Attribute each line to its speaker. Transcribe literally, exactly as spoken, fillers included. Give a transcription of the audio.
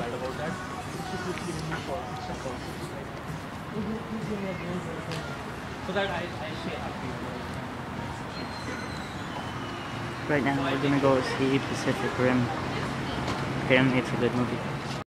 Speaker 1: mad about that. She keeps giving me calls, some calls. Like, "Oh, you- you give me a game or something." So that I, I stay happy.
Speaker 2: Right now we're gonna go see Pacific Rim. Apparently it's a good movie.